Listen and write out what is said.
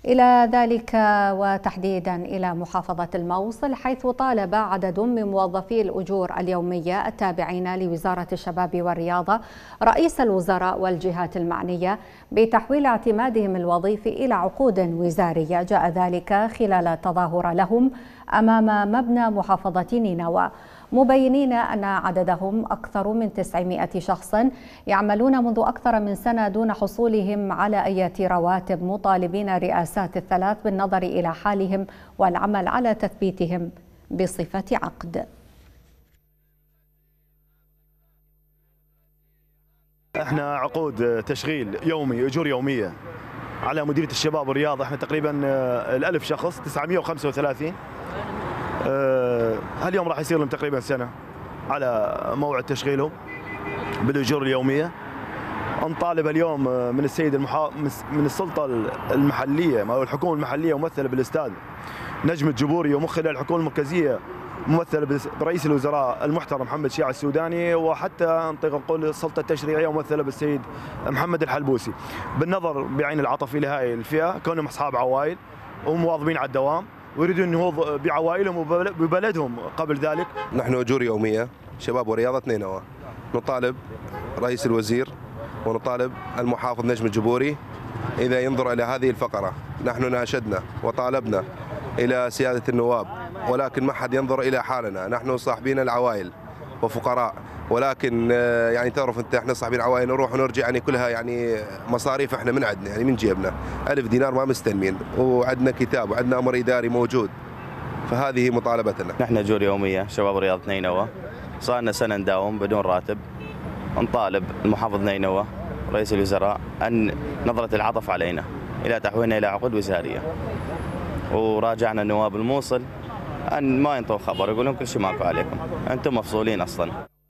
إلى ذلك وتحديدا إلى محافظة الموصل، حيث طالب عدد من موظفي الأجور اليومية التابعين لوزارة الشباب والرياضة رئيس الوزراء والجهات المعنية بتحويل اعتمادهم الوظيفي إلى عقود وزارية. جاء ذلك خلال تظاهرة لهم أمام مبنى محافظة نينوى، مبينين أن عددهم أكثر من 900 شخص يعملون منذ أكثر من سنة دون حصولهم على أي رواتب، مطالبين رئاسات الثلاث بالنظر إلى حالهم والعمل على تثبيتهم بصفة عقد. احنا عقود تشغيل يومي، اجور يوميه على مديريه الشباب والرياضه. احنا تقريبا 1000 شخص، 935. هاليوم راح يصير لهم تقريبا سنه على موعد تشغيلهم بالاجور اليوميه. نطالب اليوم من السيد من السلطه المحليه او الحكومه المحليه ممثله بالاستاذ نجم الجبوري، ومن خلال الحكومه المركزيه ممثله برئيس الوزراء المحترم محمد شيع السوداني، وحتى نقول السلطه التشريعيه ممثله بالسيد محمد الحلبوسي، بالنظر بعين العطف الى هاي الفئه كونهم اصحاب عوائل ومواظبين على الدوام ويريدون النهوض بعوائلهم وببلدهم. قبل ذلك نحن اجور يوميه شباب ورياضه نينوى، نطالب رئيس الوزير ونطالب المحافظ نجم الجبوري اذا ينظر الى هذه الفقره. نحن ناشدنا وطالبنا الى سياده النواب، ولكن ما حد ينظر الى حالنا. نحن صاحبين العوائل وفقراء، ولكن يعني تعرف انت احنا صاحبين عوائل نروح ونرجع، يعني كلها يعني مصاريف احنا من عندنا، يعني من جيبنا 1000 دينار ما مستلمين، وعندنا كتاب وعندنا امر اداري موجود. فهذه مطالبتنا. نحن اجور يوميه شباب رياضه نينوى، صار لنا سنه نداوم بدون راتب. نطالب المحافظ نينوى رئيس الوزراء ان نظره العطف علينا الى تحويلنا الى عقود وزاريه. وراجعنا النواب الموصل ان ما ينطوا خبر، يقولون كل شيء ماكو عليكم، انتم مفصولين اصلا.